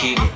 kick it.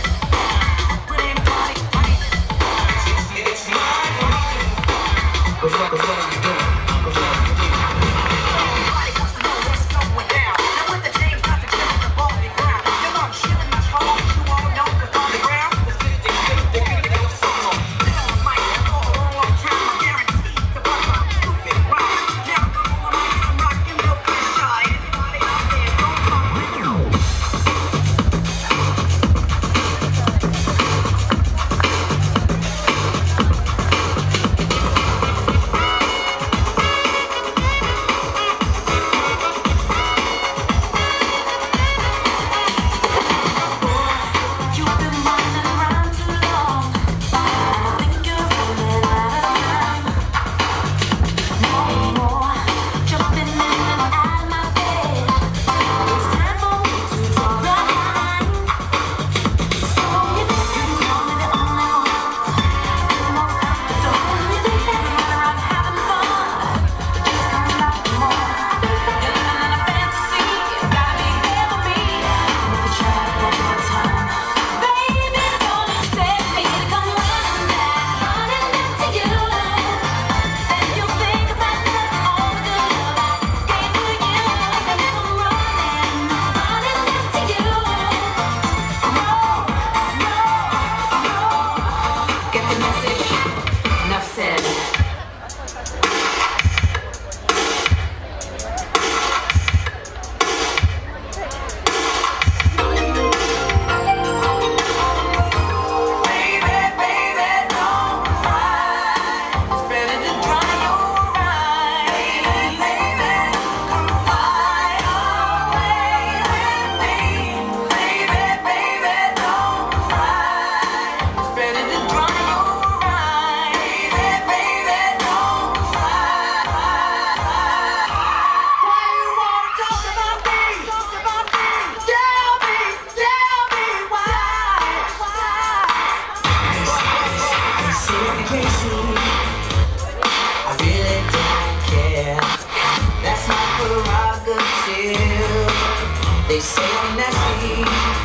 They say I'm nasty,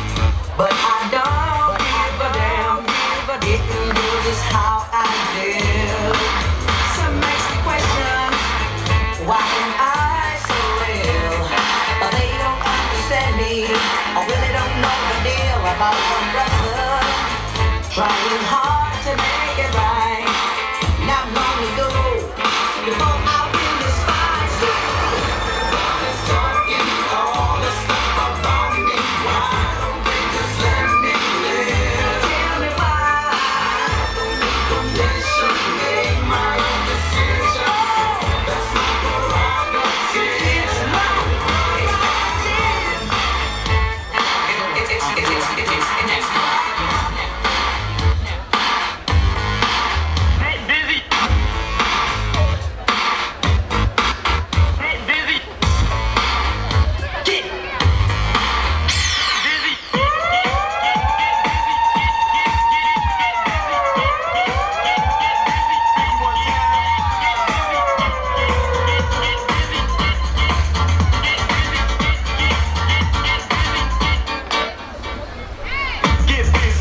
but I don't give a damn. Getting good is how I live. Some makes me question, why am I so real? But they don't understand me, I really don't know the deal about one brother trying hard to make it right. Not long ago, before I win this fight, everybody's talking all the stuff about me. Why don't they just let me live? Tell me why I don't need permission to make my own decisions. That's my prerogative. It's my prerogative. It's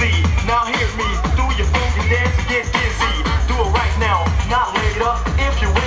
Now hear me, do your funky dance and get dizzy. Do it right now, not later. If you